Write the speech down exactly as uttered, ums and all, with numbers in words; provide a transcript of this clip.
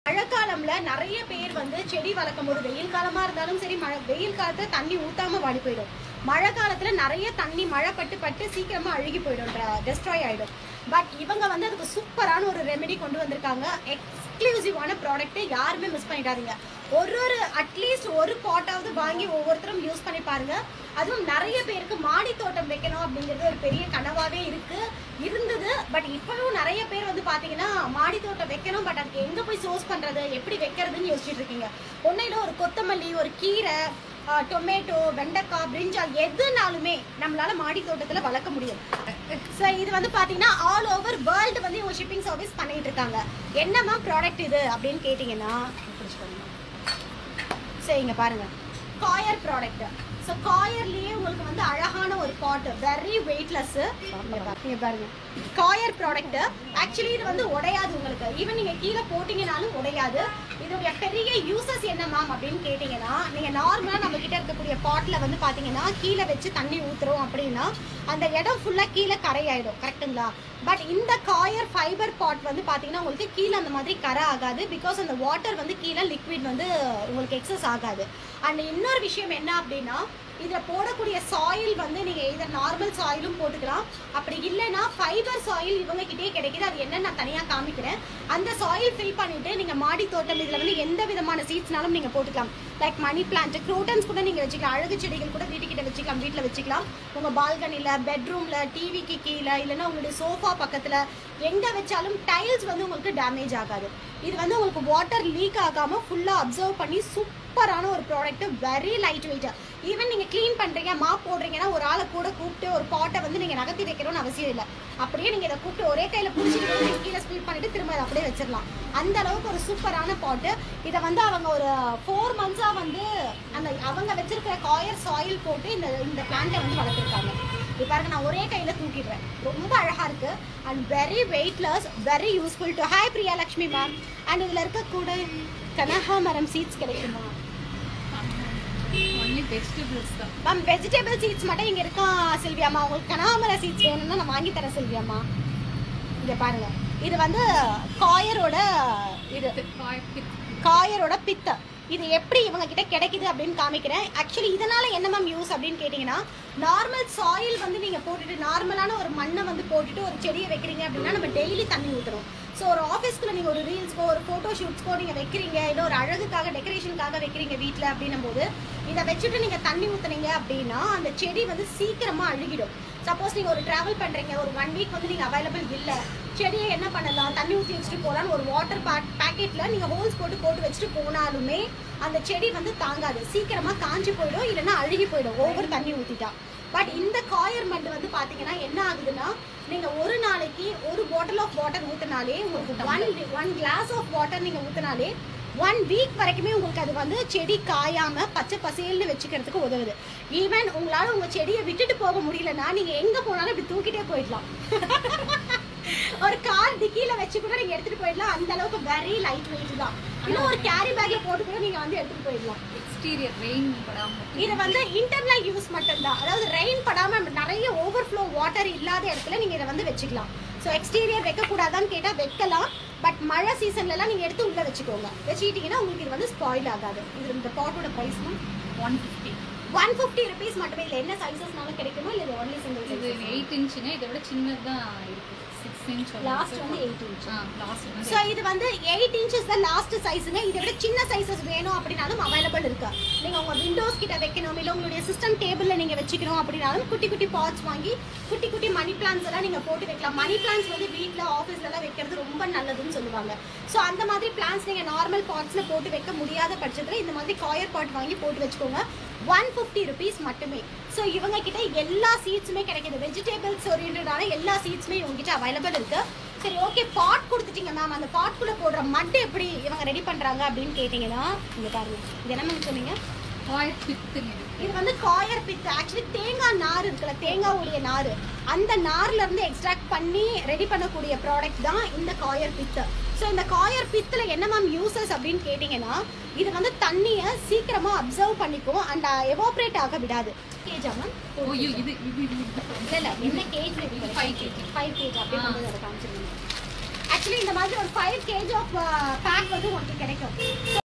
மழைக்காலம்ல நிறைய பேர் வந்து செடி வளர்க்கும் போது வெயில் காலமா இருந்தாலும் சரி, மழை வெயில் காலத்துல தண்ணி ஊத்தாம வாடி போயிடும். மழை காலத்துல நிறைய தண்ணி மழை பட்டு பட்டு சீக்கிரமா அழுகி போயிடும், டெஸ்ட்ராய் ஆயிடும். பட் இவங்க வந்து அதுக்கு சூப்பரான ஒரு ரெமெடி கொண்டு வந்திருக்காங்க. எக்ஸ்க்ளூசிவான ப்ராடக்ட், யாருமே மிஸ் பண்ணிடாதீங்க. ஒரு ஒரு அட்லீஸ்ட் ஒரு பாட்டாவது வாங்கி ஒவ்வொருத்தரும் யூஸ் பண்ணி பாருங்க. அதுவும் நிறைய பேருக்கு மாடி தோட்டம் வைக்கணும் அப்படிங்கிறது ஒரு பெரிய கனவாவே இருக்கு இருந்தது. பட் இப்பவும் நிறைய பேர் வந்து பாத்தீங்கன்னா மாடி தோட்டம் வைக்கணும், பட் அதுக்கு எங்க போய் சோர்ஸ் பண்றது, எப்படி வைக்கிறதுன்னு யோசிச்சுட்டு இருக்கீங்க. ஒன்னையில ஒரு கொத்தமல்லி, ஒரு கீரை, டொமேட்டோ, வெண்டைக்காய், பிரிஞ்சால் எதுனாலுமே நம்மளால மாடி தோட்டத்துல வளர்க்க முடியும். ஸோ இது வந்து பாத்தீங்கன்னா ஆல் ஓவர் வேர்ல்டு வந்து இவங்க ஷிப்பிங் சர்வீஸ் பண்ணிட்டு இருக்காங்க. என்னமா ப்ராடக்ட் இது அப்படின்னு கேட்டீங்கன்னா, சரி இங்க பாருங்க, காயர் ப்ராடக்ட். ஸோ காயர்லயே உங்களுக்கு வந்து அழகான ஒரு பாட், வெரி வெயிட்லெஸ். நீங்க பாருங்க, காயர் ப்ராடக்ட். ஆக்சுவலி இது வந்து உடையாது உங்களுக்கு, ஈவன் நீங்க கீழே போட்டீங்கன்னாலும் உடையாது. இதோடைய பெரிய யூசஸ் என்ன மேம் அப்படின்னு கேட்டீங்கன்னா, நீங்க நார்மலா நம்ம கிட்ட இருக்கக்கூடிய பாட்ல வந்து பாத்தீங்கன்னா கீழே வச்சு தண்ணி ஊத்துறோம் அப்படின்னா அந்த இடம் ஃபுல்லா கீழே கரையாயிடும், கரெக்டுங்களா? பட் இந்த காயர் ஃபைபர் பாட் வந்து பாத்தீங்கன்னா உங்களுக்கு கீழே அந்த மாதிரி கரை ஆகாது. பிகாஸ் அந்த வாட்டர் வந்து கீழே லிக்விட் வந்து உங்களுக்கு எக்ஸஸ் ஆகாது. அண்ட் இன்னொரு விஷயம் என்ன அப்படின்னா, இதில் போடக்கூடிய சாயில் வந்து நீங்கள் இதர் நார்மல் சாயிலும் போட்டுக்கலாம், அப்படி இல்லைன்னா ஃபைபர் சாயில் இவங்க கிட்டே கிடைக்குது. அது என்ன நான் தனியாக காமிக்கிறேன். அந்த சாயில் ஃபில் பண்ணிவிட்டு நீங்கள் மாடி தோட்டம் இதில் வந்து எந்த விதமான சீட்ஸ்னாலும் நீங்கள் போட்டுக்கலாம். லைக் மணி பிளான்ட், க்ரோட்டன்ஸ் கூட நீங்கள் வச்சுக்கலாம், அழகு செடிகள் கூட வீட்டுக்கிட்ட வச்சுக்கலாம், வீட்டில் வச்சுக்கலாம். உங்கள் பால்கனியில், பெட்ரூமில், டிவிக்கு கீழே, இல்லைன்னா உங்களுடைய சோஃபா பக்கத்தில் எங்கே வச்சாலும் டைல்ஸ் வந்து உங்களுக்கு டேமேஜ் ஆகாது. இது வந்து உங்களுக்கு வாட்டர் லீக் ஆகாமல் ஃபுல்லாக அப்சர்வ் பண்ணி சூப்பரான ஒரு product, very light weight. Even நீங்கள் க்ளீன் பண்ணுறீங்க, மாப் போடுறீங்கன்னா ஒரு ஆளை கூட கூப்பிட்டு ஒரு பாட்டை வந்து நீங்கள் நகர்த்தி வைக்கணும்னு அவசியம் இல்லை. அப்படியே நீங்கள் இதை கூப்பிட்டு ஒரே கையில் பிடிச்சிட்டு கீழே ஸ்பீட் பண்ணிட்டு திரும்ப அதை அப்படியே வச்சிடலாம். அந்த அளவுக்கு ஒரு சூப்பரான பாட்டு. இதை வந்து அவங்க ஒரு ஃபோர் மந்த்ஸாக வந்து அந்த அவங்க வச்சிருக்கிற காயர் சாயில் போட்டு இந்த இந்த பிளான்ட்டை வந்து வளர்த்துருக்காங்க. இப்போ பாருங்க, நான் ஒரே கையில் தூக்கிடுறேன். ரொம்ப அழகாக இருக்குது and very weightless, very useful too. Hi Priya Lakshmi ma'am. And இதில் இருக்கக்கூட கனகாமரம் சீட்ஸ் கிடைக்குமா? மேம் வெஜிடபிள் சீட்ஸ் மட்டும் இங்கே இருக்கா செல்வியாம்மா. உங்களுக்கு கனகாமர சீட்ஸ் வேணும்னா நான் வாங்கி தரேன் செல்வியாம்மா. இங்கே பாருங்க, இது வந்து காயரோட, இது காயரோட பித்த. இது எப்படி இவங்க கிட்ட கிடைக்குது அப்படின்னு காமிக்கிறேன். ஆக்சுவலி இதனால என்ன மேம் யூஸ் அப்படின்னு கேட்டிங்கன்னா, நார்மல் சாயில் வந்து நீங்கள் போட்டுட்டு நார்மலான ஒரு மண்ணை வந்து போட்டுட்டு ஒரு செடியை வைக்கிறீங்க அப்படின்னா நம்ம டெய்லி தண்ணி ஊற்றணும். ஸோ ஒரு ஆஃபீஸ்க்குள்ள நீங்கள் ஒரு ரீல்ஸ்க்கோ ஒரு ஃபோட்டோ ஷூட்ஸ்க்கோ நீங்கள் வைக்கிறீங்க, இல்லை ஒரு அழகுக்காக டெக்கரேஷனுக்காக வைக்கிறீங்க வீட்டில் அப்படின்னும் போது இதை வச்சுட்டு நீங்கள் தண்ணி ஊற்றுனீங்க அப்படின்னா அந்த செடி வந்து சீக்கிரமாக அழுகிடும். சப்போஸ் நீங்கள் ஒரு ட்ராவல் பண்ணுறீங்க, ஒரு ஒன் வீக் வந்து நீங்கள் அவைலபிள் இல்லை, செடியை என்ன பண்ணலாம், தண்ணி ஊற்றி வச்சுட்டு போகலான்னு ஒரு வாட்டர் பேக் பேக்கெட்டில் நீங்கள் ஹோல்ஸ் போட்டு போட்டு வச்சுட்டு போனாலுமே அந்த செடி வந்து தாங்காது, சீக்கிரமாக காஞ்சி போயிடும், இல்லைன்னா அழுகி போயிடும் ஒவ்வொரு தண்ணி ஊற்றிட்டா. பட் இந்த காயர் மண் வந்து பார்த்தீங்கன்னா என்ன ஆகுதுன்னா, நீங்கள் ஒரு நாளைக்கு ஒரு பாட்டில் ஆஃப் வாட்டர் ஊற்றினாலே உங்களுக்கு one one glass of water நீங்கள் ஊற்றினாலே ஒன் வீக் வரைக்குமே உங்களுக்கு அது வந்து செடி காயாம பச்சை பசேல்னு வச்சுக்கிறதுக்கு உதவுது. ஈவன் உங்களால் உங்கள் செடியை விட்டுட்டு போக முடியலன்னா நீங்கள் எங்கே போனாலும் இப்படி தூக்கிட்டே போயிடலாம். ஒரு கார் டிக்கியில வச்சு கூட நீங்க எடுத்துட்டு போயிடலாம். அந்த அளவுக்கு வெரி லைட் வெயிட் தான். இன்னும் ஒரு கேரி பேக்ல போட்டு கூட நீங்க வந்து எடுத்துட்டு போயிடலாம். எக்ஸ்டீரியர் ரெயின் படாம, இது வந்து இன்டர்னல் யூஸ் மட்டும் தான். அதாவது ரெயின் படாம நிறைய ஓவர்ஃப்ளோ வாட்டர் இல்லாத இடத்துல நீங்க இதை வந்து வச்சுக்கலாம். ஸோ எக்ஸ்டீரியர் வைக்கக்கூடாதான்னு கேட்டால் வைக்கலாம். பட் மழை சீசன்லலாம் நீங்கள் எடுத்து உள்ளே வச்சுக்கோங்க. வச்சுக்கிட்டிங்கன்னா உங்களுக்கு இது வந்து ஸ்பாயில் ஆகாது. இது இந்த பாட்டோட ப்ரைஸ்னா one fifty one fifty rupees மட்டுமே. இல்லை என்ன சைஸஸ்னாலும் கிடைக்குமா, இல்லை ஒன்லி சிங்கிள் சைஸ்? இது எயிட் இன்ச்சுங்க, இதை விட சின்னதாக இருக்குது. லாஸ்ட் வந்து எயிட் இன்ச். ஸோ இது வந்து எயிட் இன்ச்சஸ் தான் லாஸ்ட் சைஸுங்க. இதை விட சின்ன சைஸஸ் வேணும் அப்படின்னாலும் அவைலபிள் இருக்கு. நீங்கள் உங்கள் விண்டோஸ் கிட்ட வைக்கணும், இல்லை உங்களுடைய சிஸ்டம் டேபிளில் நீங்கள் வச்சுக்கணும் அப்படின்னாலும் குட்டி குட்டி பாட்ஸ் வாங்கி குட்டி குட்டி மணி பிளான்ஸ் எல்லாம் நீங்கள் போட்டு வைக்கலாம். மணி பிளான்ஸ் வந்து வீட்டில் ஆஃபீஸ்லலாம் வைக்கிறது ரொம்ப நல்லதுன்னு சொல்லுவாங்க. ஸோ அந்த மாதிரி பிளான்ஸ் நீங்கள் நார்மல் பாட்ஸில் போட்டு வைக்க முடியாத பட்சத்தில் இந்த மாதிரி காயர் பாட் வாங்கி போட்டு வச்சுக்கோங்க. ஒன் ஃபிஃப்டி ருபீஸ் மட்டுமே. ஸோ இவங்க கிட்ட எல்லா சீட்ஸுமே கிடைக்குது. வெஜிடபிள்ஸ் ஓரியன்டான எல்லா சீட்ஸுமே இவங்ககிட்ட அவைலபிள் இருக்கு. சரி, ஓகே, பாட் கொடுத்துட்டீங்க மேம். அந்த பாட்குள்ளே போடுற மட்டு எப்படி இவங்க ரெடி பண்ணுறாங்க அப்படின்னு கேட்டிங்கன்னா, இங்கே பாருங்க, இது என்ன மேம் சொன்னீங்க? காயர் பித்து. இது வந்து காயர் பித்து. ஆக்சுவலி தேங்காய் நார் இருக்குல்ல, தேங்காவுடைய நார், அந்த நார்ல இருந்து எக்ஸ்ட்ராக்ட் பண்ணி ரெடி பண்ணக்கூடிய ப்ராடக்ட் தான் இந்த காயர் பித்து. ஸோ இந்த காயர் பித்தில் என்ன மேம் யூசஸ் அப்படின்னு கேட்டிங்கன்னா, இது வந்து தண்ணியை சீக்கிரமாக அப்சர்வ் பண்ணிக்கும் அண்ட் எவாப்ரேட் ஆக விடாது. கேஜா மேம்? இது இல்லை இல்லை என்ன gauge? Five KG five gauge அப்படின்னு வந்து அதை காமிச்சிருக்கீங்க. ஆக்சுவலி இந்த மாதிரி ஒரு ஃபைவ் கேஜ் ஆஃப் பேக் வந்து வந்து உங்களுக்கு கிடைக்கும். ஸோ